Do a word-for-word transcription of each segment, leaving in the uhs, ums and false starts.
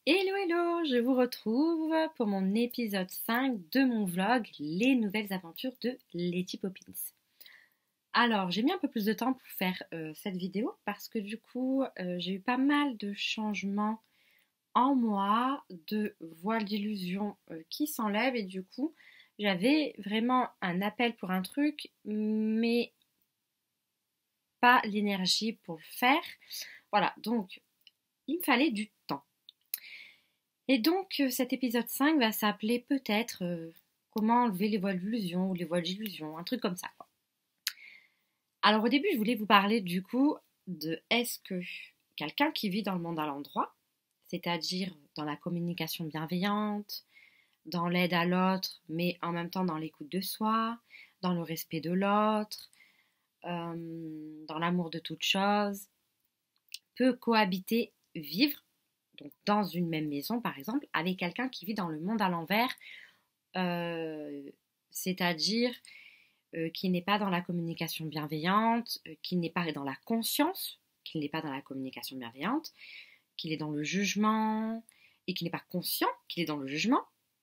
Hello hello, je vous retrouve pour mon épisode cinq de mon vlog Les nouvelles aventures de Letty Poppins. Alors j'ai mis un peu plus de temps pour faire euh, cette vidéo parce que du coup euh, j'ai eu pas mal de changements en moi, de voiles d'illusion euh, qui s'enlèvent et du coup j'avais vraiment un appel pour un truc mais pas l'énergie pour le faire. Voilà, donc il me fallait du temps. Et donc euh, cet épisode cinq va s'appeler peut-être euh, comment enlever les voiles d'illusion ou les voiles d'illusion, un truc comme ça, quoi. Alors au début je voulais vous parler du coup de est-ce que quelqu'un qui vit dans le monde à l'endroit, c'est-à-dire dans la communication bienveillante, dans l'aide à l'autre, mais en même temps dans l'écoute de soi, dans le respect de l'autre, euh, dans l'amour de toute chose, peut cohabiter, vivre donc dans une même maison par exemple, avec quelqu'un qui vit dans le monde à l'envers, euh, c'est-à-dire euh, qui n'est pas dans la communication bienveillante, euh, qui n'est pas dans la conscience, qui n'est pas dans la communication bienveillante, qu'il est dans le jugement et qui n'est pas conscient qu'il est dans le jugement.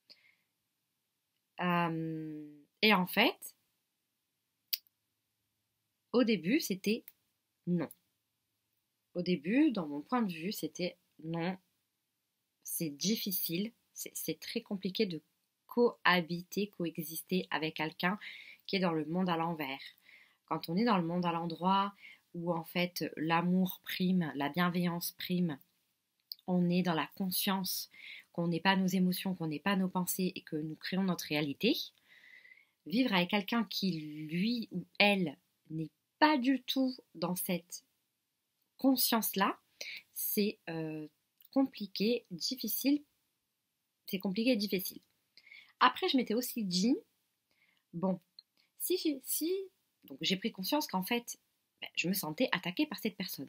Euh, et en fait, au début, c'était non. Au début, dans mon point de vue, c'était non. C'est difficile, c'est, c'est très compliqué de cohabiter, coexister avec quelqu'un qui est dans le monde à l'envers. Quand on est dans le monde à l'endroit où en fait l'amour prime, la bienveillance prime, on est dans la conscience qu'on n'est pas nos émotions, qu'on n'est pas nos pensées et que nous créons notre réalité. Vivre avec quelqu'un qui, lui ou elle, n'est pas du tout dans cette conscience-là, c'est euh, compliqué, difficile. C'est compliqué et difficile. Après, je m'étais aussi dit, bon, si, j'ai- si donc j'ai pris conscience qu'en fait, ben, je me sentais attaquée par cette personne.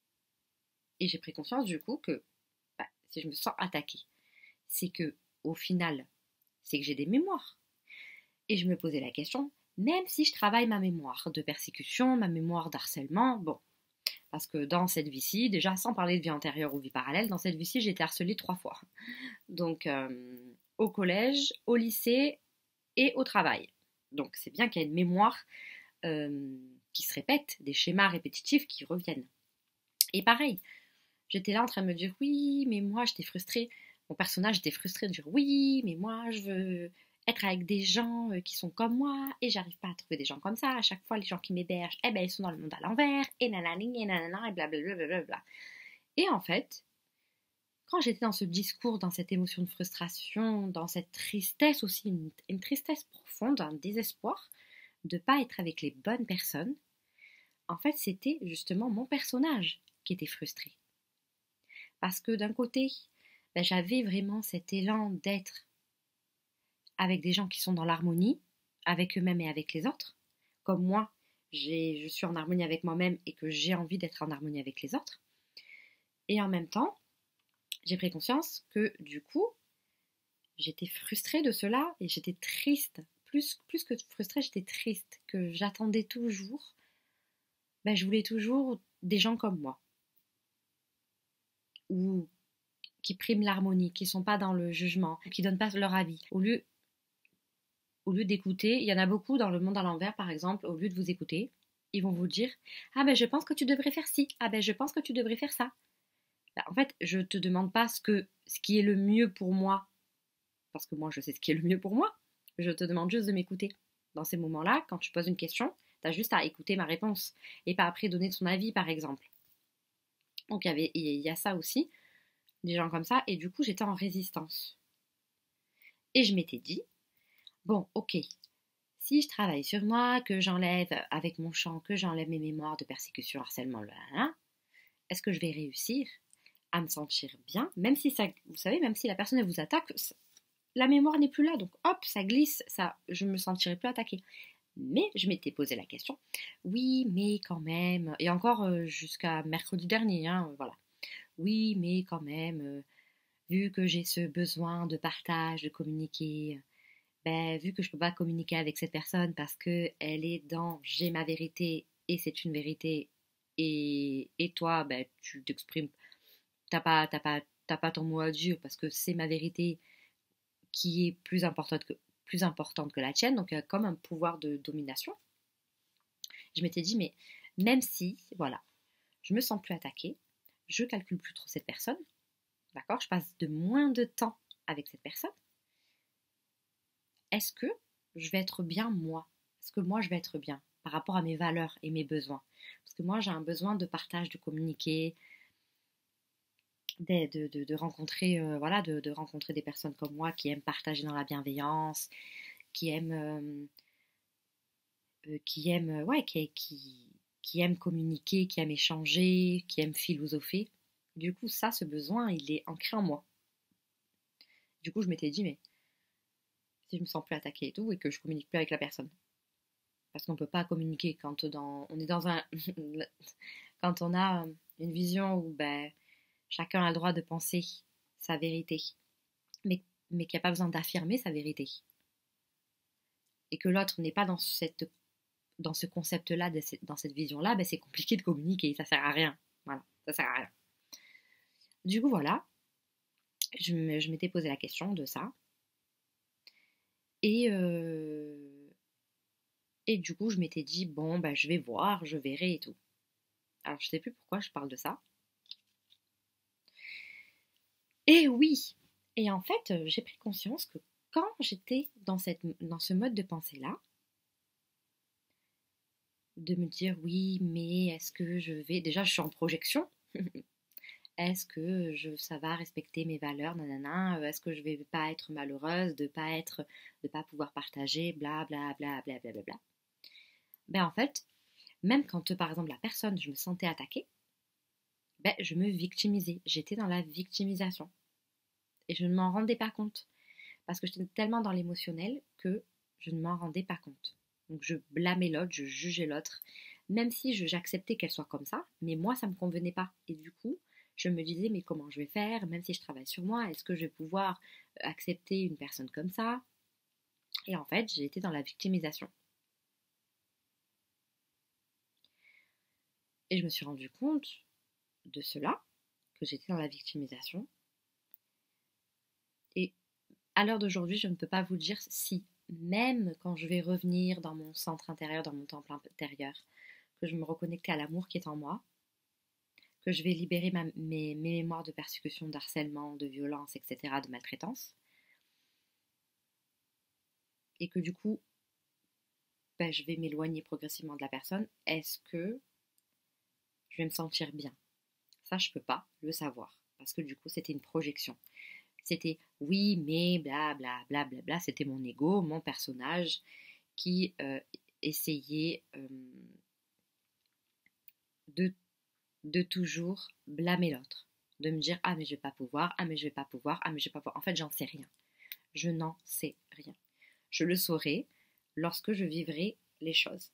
Et j'ai pris conscience du coup que ben, si je me sens attaquée, c'est que au final, c'est que j'ai des mémoires. Et je me posais la question, même si je travaille ma mémoire de persécution, ma mémoire d'harcèlement, bon, parce que dans cette vie-ci, déjà sans parler de vie antérieure ou vie parallèle, dans cette vie-ci, j'ai été harcelée trois fois. Donc euh, au collège, au lycée et au travail. Donc c'est bien qu'il y ait une mémoire euh, qui se répète, des schémas répétitifs qui reviennent. Et pareil, j'étais là en train de me dire oui, mais moi j'étais frustrée. Mon personnage était frustré de dire oui, mais moi je veux être avec des gens euh, qui sont comme moi et j'arrive pas à trouver des gens comme ça. À chaque fois, les gens qui m'hébergent, eh ben ils sont dans le monde à l'envers et nanani et nanana et blablabla. Et en fait, quand j'étais dans ce discours, dans cette émotion de frustration, dans cette tristesse aussi, une, une tristesse profonde, un désespoir de ne pas être avec les bonnes personnes, en fait, c'était justement mon personnage qui était frustré. Parce que d'un côté, ben, j'avais vraiment cet élan d'être avec des gens qui sont dans l'harmonie, avec eux-mêmes et avec les autres. Comme moi, j'ai, je suis en harmonie avec moi-même et que j'ai envie d'être en harmonie avec les autres. Et en même temps, j'ai pris conscience que du coup, j'étais frustrée de cela et j'étais triste. Plus, plus que frustrée, j'étais triste. Que j'attendais toujours, ben, je voulais toujours des gens comme moi. Ou qui priment l'harmonie, qui ne sont pas dans le jugement, qui ne donnent pas leur avis. Au lieu, au lieu d'écouter, il y en a beaucoup dans le monde à l'envers, par exemple, au lieu de vous écouter, ils vont vous dire « Ah ben je pense que tu devrais faire ci, ah ben je pense que tu devrais faire ça. » Ben, en fait, je ne te demande pas ce, que, ce qui est le mieux pour moi, parce que moi je sais ce qui est le mieux pour moi, je te demande juste de m'écouter. Dans ces moments-là, quand tu poses une question, tu as juste à écouter ma réponse, et pas après donner ton avis, par exemple. Donc il y, avait, il y a ça aussi, des gens comme ça, et du coup j'étais en résistance. Et je m'étais dit, bon, ok, si je travaille sur moi, que j'enlève avec mon chant, que j'enlève mes mémoires de persécution, harcèlement, là, là, est-ce que je vais réussir à me sentir bien, même si ça, vous savez, même si la personne elle vous attaque, la mémoire n'est plus là, donc hop, ça glisse, ça, je me sentirai plus attaquée. Mais je m'étais posé la question, oui, mais quand même, et encore euh, jusqu'à mercredi dernier, hein, voilà. Oui, mais quand même, euh, vu que j'ai ce besoin de partage, de communiquer, ben, vu que je peux pas communiquer avec cette personne parce que elle est dans j'ai ma vérité et c'est une vérité et, et toi, ben, tu t'exprimes, t'as pas, t'as pas, t'as pas ton mot à dire parce que c'est ma vérité qui est plus importante que, plus importante que la tienne, donc il y a comme un pouvoir de domination. Je m'étais dit, mais même si, voilà, je me sens plus attaquée, je calcule plus trop cette personne, d'accord, je passe de moins de temps avec cette personne, est-ce que je vais être bien moi? Est-ce que moi je vais être bien par rapport à mes valeurs et mes besoins? Parce que moi j'ai un besoin de partage, de communiquer, de, de, de, de rencontrer, euh, voilà, de, de rencontrer des personnes comme moi qui aiment partager dans la bienveillance, qui aiment, euh, euh, qui aiment, euh, ouais, qui, qui, qui aiment communiquer, qui aiment échanger, qui aiment philosopher. Du coup, ça, ce besoin, il est ancré en moi. Du coup, je m'étais dit, mais si je me sens plus attaquée et tout, et que je communique plus avec la personne. Parce qu'on ne peut pas communiquer quand dans, on est dans un... quand on a une vision où ben, chacun a le droit de penser sa vérité, mais, mais qu'il n'y a pas besoin d'affirmer sa vérité. Et que l'autre n'est pas dans, cette, dans ce concept-là, dans cette vision-là, ben c'est compliqué de communiquer, ça sert à rien. Voilà, ça sert à rien. Du coup, voilà, je, me, je m'étais posé la question de ça. Et, euh, et du coup, je m'étais dit, bon, ben, je vais voir, je verrai et tout. Alors, je sais plus pourquoi je parle de ça. Et oui, et en fait, euh, j'ai pris conscience que quand j'étais dans, cette, dans ce mode de pensée-là, de me dire oui, mais est-ce que je vais... Déjà, je suis en projection. Est-ce que je, ça va respecter mes valeurs, nanana, est-ce que je vais pas être malheureuse, de pas être, de pas pouvoir partager, bla bla bla bla bla bla bla. Ben en fait, même quand par exemple la personne, je me sentais attaquée, ben je me victimisais, j'étais dans la victimisation. Et je ne m'en rendais pas compte. Parce que j'étais tellement dans l'émotionnel que je ne m'en rendais pas compte. Donc je blâmais l'autre, je jugeais l'autre, même si je, j'acceptais qu'elle soit comme ça, mais moi ça ne me convenait pas. Et du coup, je me disais, mais comment je vais faire, même si je travaille sur moi, est-ce que je vais pouvoir accepter une personne comme ça? Et en fait, j'ai été dans la victimisation. Et je me suis rendu compte de cela, que j'étais dans la victimisation. Et à l'heure d'aujourd'hui, je ne peux pas vous dire si, même quand je vais revenir dans mon centre intérieur, dans mon temple intérieur, que je me reconnecter à l'amour qui est en moi, que je vais libérer ma, mes, mes mémoires de persécution, d'harcèlement, de violence, et cetera, de maltraitance, et que du coup, ben, je vais m'éloigner progressivement de la personne, est-ce que je vais me sentir bien? Ça, je peux pas le savoir, parce que du coup, c'était une projection. C'était oui, mais bla bla bla bla bla, c'était mon ego, mon personnage qui euh, essayait euh, de, de toujours blâmer l'autre, de me dire ah mais je vais pas pouvoir, ah mais je vais pas pouvoir, ah mais je vais pas pouvoir. En fait, j'en sais rien. Je n'en sais rien. Je le saurai lorsque je vivrai les choses.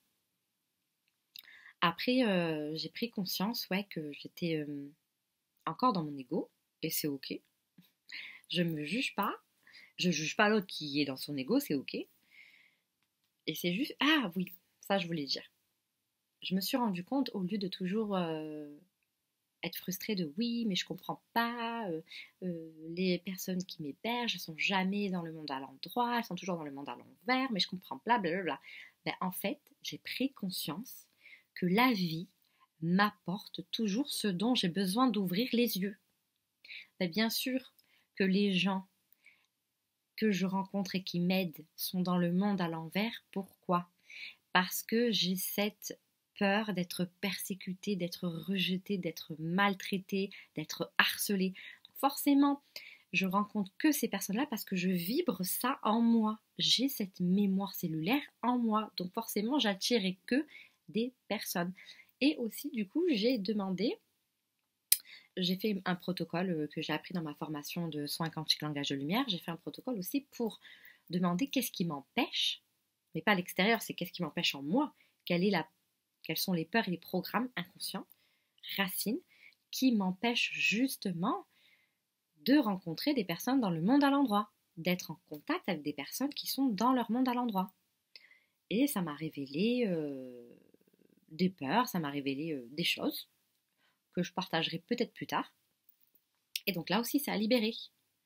Après, euh, j'ai pris conscience, ouais, que j'étais euh, encore dans mon ego, et c'est ok. Je me juge pas, je juge pas l'autre qui est dans son ego, c'est ok. Et c'est juste, ah oui, ça je voulais dire. Je me suis rendu compte, au lieu de toujours euh, être frustrée de oui, mais je comprends pas, euh, euh, les personnes qui m'hébergent, elles sont jamais dans le monde à l'endroit, elles sont toujours dans le monde à l'envers, mais je comprends pas, blablabla. Ben, en fait, j'ai pris conscience que la vie m'apporte toujours ce dont j'ai besoin d'ouvrir les yeux. Ben, bien sûr que les gens que je rencontre et qui m'aident sont dans le monde à l'envers. Pourquoi? Parce que j'ai cette peur d'être persécutée, d'être rejetée, d'être maltraitée, d'être harcelée. Forcément, je rencontre que ces personnes-là parce que je vibre ça en moi. J'ai cette mémoire cellulaire en moi. Donc forcément, j'attirerai que des personnes. Et aussi, du coup, j'ai demandé, j'ai fait un protocole que j'ai appris dans ma formation de soins quantiques langage de lumière. J'ai fait un protocole aussi pour demander qu'est-ce qui m'empêche, mais pas à l'extérieur, c'est qu'est-ce qui m'empêche en moi, quelle est la, quelles sont les peurs et les programmes inconscients, racines, qui m'empêchent justement de rencontrer des personnes dans le monde à l'endroit, d'être en contact avec des personnes qui sont dans leur monde à l'endroit. Et ça m'a révélé euh, des peurs, ça m'a révélé euh, des choses que je partagerai peut-être plus tard. Et donc là aussi, ça a libéré.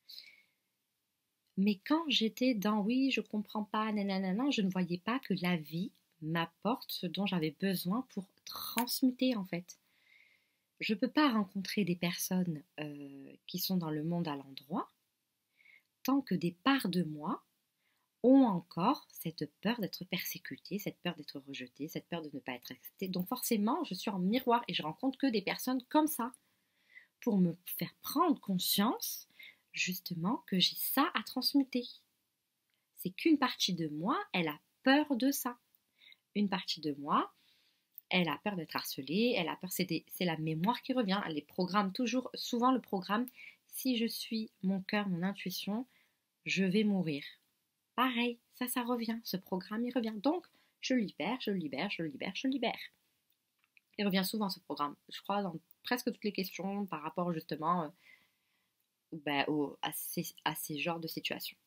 Mais quand j'étais dans oui, je comprends pas, nanana, je ne voyais pas que la vie m'apporte ce dont j'avais besoin pour transmuter en fait. Je ne peux pas rencontrer des personnes euh, qui sont dans le monde à l'endroit tant que des parts de moi ont encore cette peur d'être persécutée, cette peur d'être rejetée, cette peur de ne pas être acceptée. Donc forcément, je suis en miroir et je rencontre que des personnes comme ça pour me faire prendre conscience justement que j'ai ça à transmuter. C'est qu'une partie de moi, elle a peur de ça. Une partie de moi, elle a peur d'être harcelée, elle a peur, c'est, des, c'est la mémoire qui revient, les programmes, toujours, souvent le programme, si je suis mon cœur, mon intuition, je vais mourir. Pareil, ça, ça revient, ce programme, il revient. Donc, je le libère, je le libère, je le libère, je le libère. Il revient souvent ce programme, je crois, dans presque toutes les questions par rapport justement euh, ben, au, à, ces, à ces genres de situations.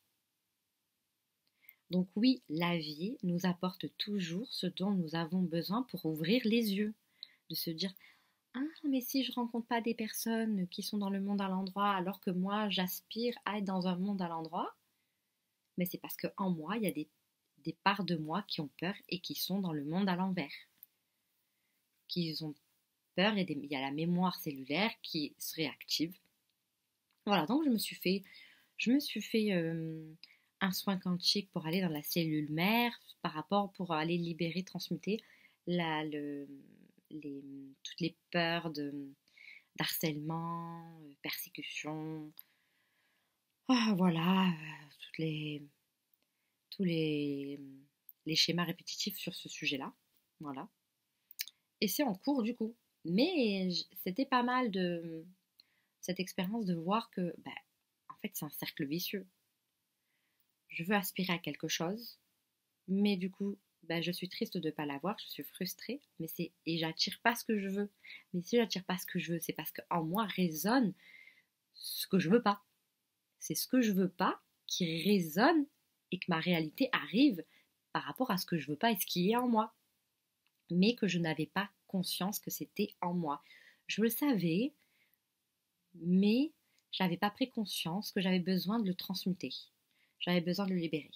Donc oui, la vie nous apporte toujours ce dont nous avons besoin pour ouvrir les yeux, de se dire « Ah, mais si je rencontre pas des personnes qui sont dans le monde à l'endroit alors que moi j'aspire à être dans un monde à l'endroit, mais c'est parce qu'en moi, il y a des, des parts de moi qui ont peur et qui sont dans le monde à l'envers. Qui ont peur et des, il y a la mémoire cellulaire qui se réactive. Voilà, donc je me suis fait, je me suis fait euh, un soin quantique pour aller dans la cellule mère par rapport pour aller libérer, transmuter la, le, les, toutes les peurs de, d'harcèlement, de persécution, ah, voilà, euh, toutes les, tous les, les schémas répétitifs sur ce sujet-là. Voilà. Et c'est en cours du coup. Mais c'était pas mal de cette expérience de voir que, bah, en fait, c'est un cercle vicieux. Je veux aspirer à quelque chose, mais du coup, bah, je suis triste de ne pas l'avoir, je suis frustrée, mais c'est et j'attire pas ce que je veux. Mais si j'attire pas ce que je veux, c'est parce qu'en moi résonne ce que je veux pas. C'est ce que je veux pas qui résonne et que ma réalité arrive par rapport à ce que je veux pas et ce qui est en moi. Mais que je n'avais pas conscience que c'était en moi. Je le savais, mais j'avais pas pris conscience que j'avais besoin de le transmuter. J'avais besoin de le libérer.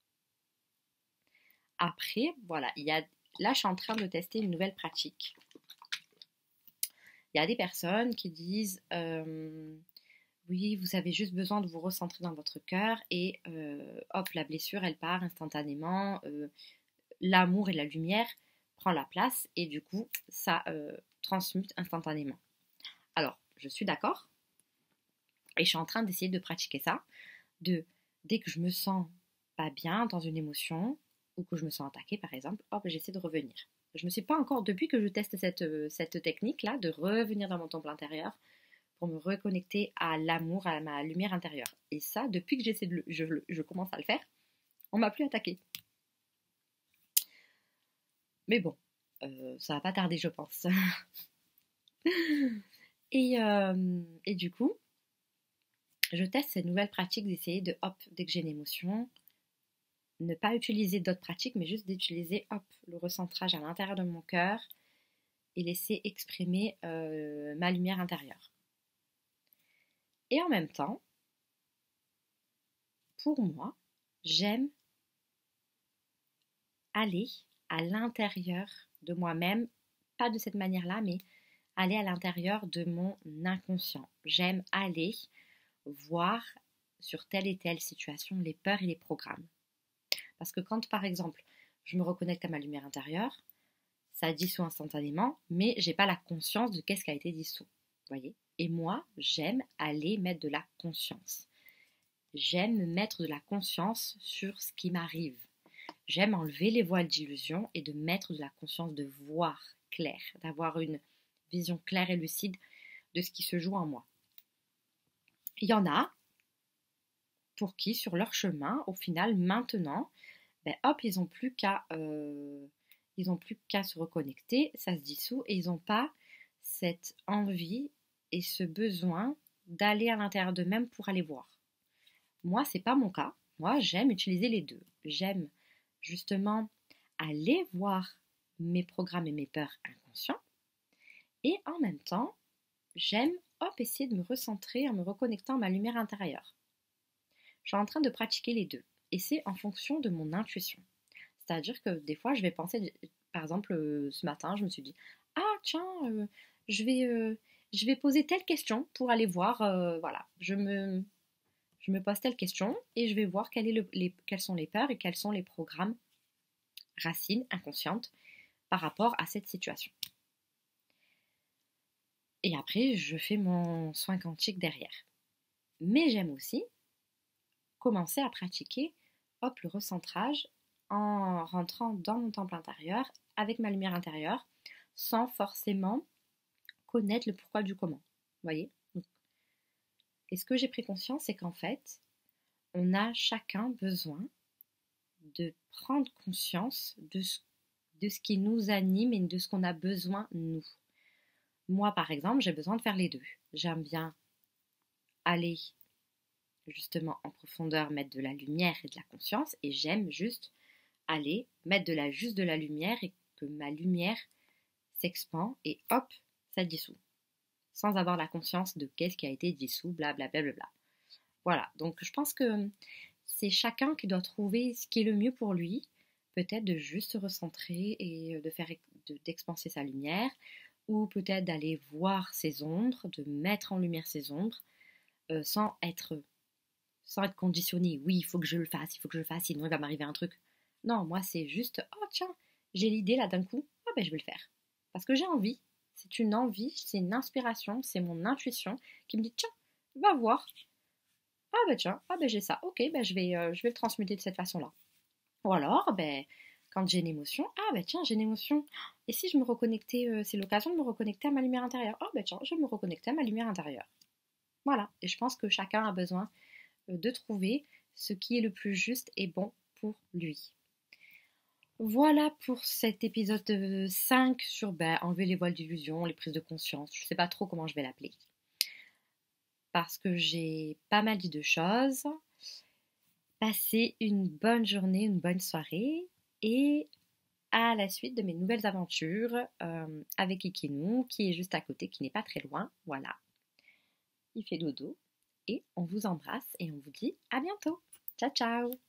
Après, voilà, il y a, là je suis en train de tester une nouvelle pratique. Il y a des personnes qui disent euh, oui, vous avez juste besoin de vous recentrer dans votre cœur et euh, hop, la blessure elle part instantanément, euh, l'amour et la lumière prend la place et du coup ça euh, transmute instantanément. Alors, je suis d'accord et je suis en train d'essayer de pratiquer ça, de dès que je me sens pas bien dans une émotion ou que je me sens attaquée par exemple, hop, j'essaie de revenir. Je me suis pas encore, depuis que je teste cette, cette technique-là, de revenir dans mon temple intérieur pour me reconnecter à l'amour, à ma lumière intérieure. Et ça, depuis que j'essaie de le, je, je commence à le faire, on m'a plus attaqué. Mais bon, euh, ça va pas tarder, je pense. et, euh, et du coup, je teste cette nouvelle pratique d'essayer de, hop, dès que j'ai une émotion, ne pas utiliser d'autres pratiques, mais juste d'utiliser, hop, le recentrage à l'intérieur de mon cœur et laisser exprimer euh, ma lumière intérieure. Et en même temps, pour moi, j'aime aller à l'intérieur de moi-même, pas de cette manière-là, mais aller à l'intérieur de mon inconscient. J'aime aller voir sur telle et telle situation les peurs et les programmes. Parce que quand, par exemple, je me reconnecte à ma lumière intérieure, ça dissout instantanément, mais j'ai pas la conscience de qu'est-ce qui a été dissous. Voyez ? Et moi, j'aime aller mettre de la conscience. J'aime mettre de la conscience sur ce qui m'arrive. J'aime enlever les voiles d'illusion et de mettre de la conscience, de voir clair, d'avoir une vision claire et lucide de ce qui se joue en moi. Il y en a pour qui, sur leur chemin, au final, maintenant, ben hop, ils n'ont plus qu'à euh, ils ont plus qu'à se reconnecter, ça se dissout et ils n'ont pas cette envie et ce besoin d'aller à l'intérieur d'eux-mêmes pour aller voir. Moi, c'est pas mon cas. Moi, j'aime utiliser les deux. J'aime justement aller voir mes programmes et mes peurs inconscients et en même temps, j'aime hop, essayer de me recentrer en me reconnectant à ma lumière intérieure. Je suis en train de pratiquer les deux. Et c'est en fonction de mon intuition. C'est-à-dire que des fois, je vais penser, par exemple, euh, ce matin, je me suis dit, ah tiens, euh, je, vais, euh, je vais poser telle question pour aller voir, euh, voilà, je me, je me pose telle question et je vais voir quel est le, les, quelles sont les peurs et quels sont les programmes racines inconscientes par rapport à cette situation. Et après, je fais mon soin quantique derrière. Mais j'aime aussi commencer à pratiquer, hop, le recentrage en rentrant dans mon temple intérieur avec ma lumière intérieure sans forcément connaître le pourquoi du comment. Vous voyez? Et ce que j'ai pris conscience, c'est qu'en fait, on a chacun besoin de prendre conscience de ce, de ce qui nous anime et de ce qu'on a besoin, nous. Moi, par exemple, j'ai besoin de faire les deux. J'aime bien aller justement en profondeur, mettre de la lumière et de la conscience, et j'aime juste aller mettre de la, juste de la lumière et que ma lumière s'expand et hop, ça dissout. Sans avoir la conscience de qu'est-ce qui a été dissous, blablabla. Bla bla bla. Voilà, donc je pense que c'est chacun qui doit trouver ce qui est le mieux pour lui, peut-être de juste se recentrer et de faire de, d'expanser sa lumière, ou peut-être d'aller voir ses ombres, de mettre en lumière ses ombres, euh, sans être sans être conditionné. Oui, il faut que je le fasse, il faut que je le fasse, sinon il va m'arriver un truc. Non, moi c'est juste, oh tiens, j'ai l'idée là d'un coup, oh ben je vais le faire. Parce que j'ai envie, c'est une envie, c'est une inspiration, c'est mon intuition qui me dit, tiens, va voir. Ah ben tiens, ah ben j'ai ça, ok, ben je vais, euh, je vais le transmuter de cette façon-là. Ou alors, ben, quand j'ai une émotion, ah ben tiens, j'ai une émotion. Et si je me reconnectais, euh, c'est l'occasion de me reconnecter à ma lumière intérieure. Oh ben tiens, je vais me reconnecter à ma lumière intérieure. Voilà, et je pense que chacun a besoin de trouver ce qui est le plus juste et bon pour lui. Voilà pour cet épisode cinq sur ben, enlever les voiles d'illusion, les prises de conscience. Je ne sais pas trop comment je vais l'appeler. Parce que j'ai pas mal dit de choses. Passez une bonne journée, une bonne soirée et à la suite de mes nouvelles aventures euh, avec Ikinu qui est juste à côté, qui n'est pas très loin. Voilà. Il fait dodo. Et on vous embrasse et on vous dit à bientôt. Ciao ciao!